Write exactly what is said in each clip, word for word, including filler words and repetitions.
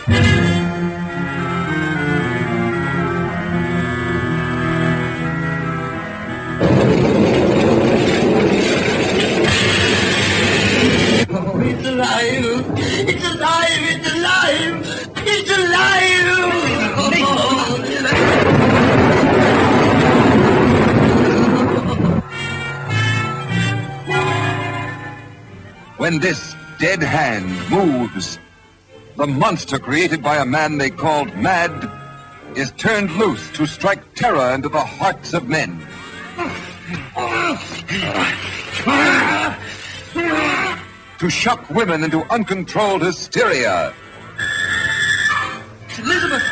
Oh, it's alive! It's alive! It's alive! It's alive! When this dead hand moves, the monster created by a man they called Mad is turned loose to strike terror into the hearts of men. To shock women into uncontrolled hysteria. Elizabeth!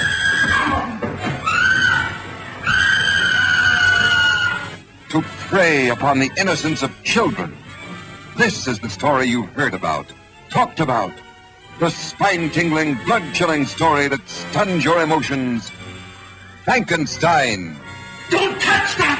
To prey upon the innocence of children. This is the story you've heard about, talked about. The spine-tingling, blood-chilling story that stuns your emotions. Frankenstein. Don't touch that!